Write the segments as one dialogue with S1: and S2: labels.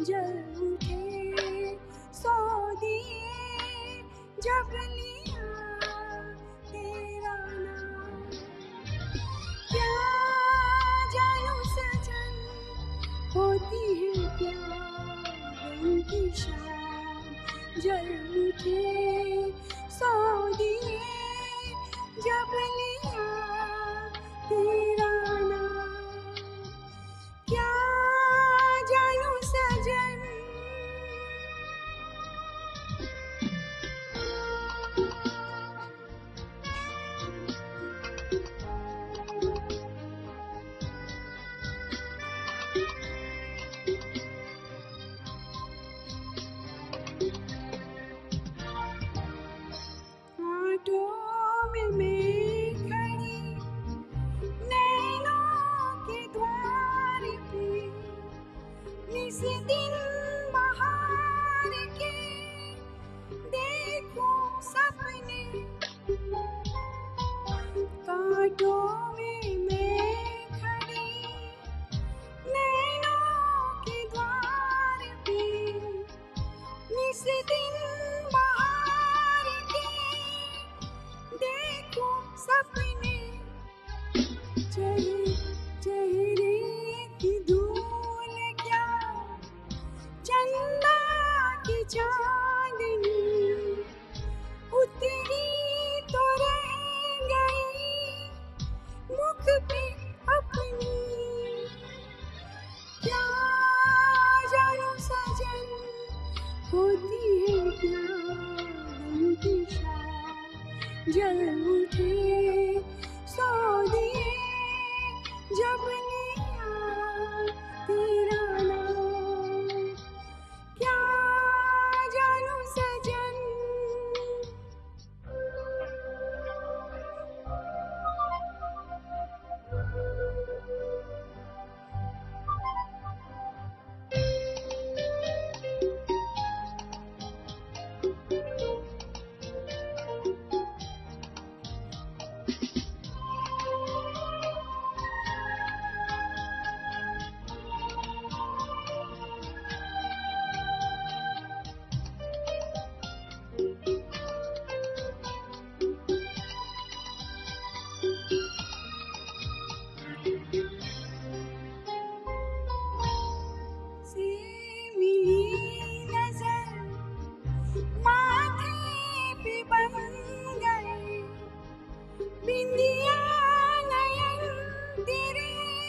S1: जल उठे 100 दिए जब लिया तेरा नाम। क्या जानू सजन होती है प्यार की शाम, जल उठे 100 दिए जब लिया तेरा नाम। क्या जानू सजन। आंखों में मैं खड़ी नैनों के द्वार पे, निस दिन बहार के देखूं सपने। कांटों में मैं खड़ी नैनों के द्वार पे, निस दिन बहार के देखूं सपने। चेहरे की धूल क्या चंदा की चांदनी, उतरी तो रह गई मुख पे अपनी। क्या जानू सजन होती है प्यार की शाम, जल उठे 100 दिए जब लिया तेरा नाम। क्या जानू सजन। से मिली नजर माथे पे बन गए, बिंदिया नयन तेरे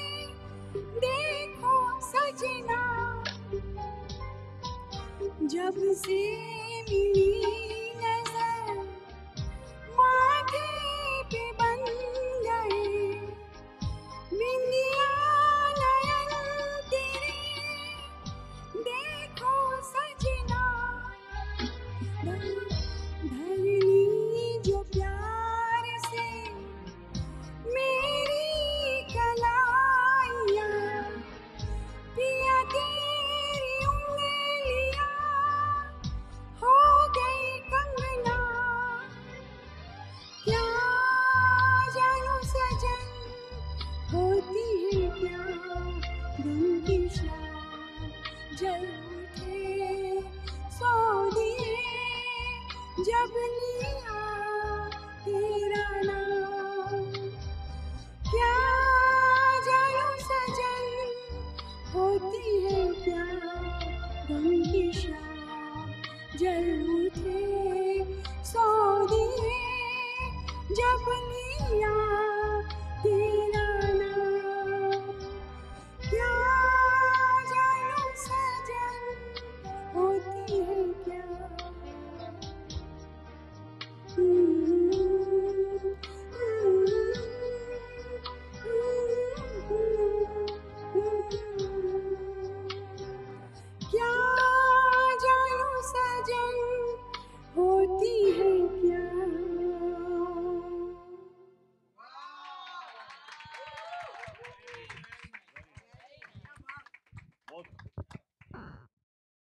S1: देखो सजना। जब से मिली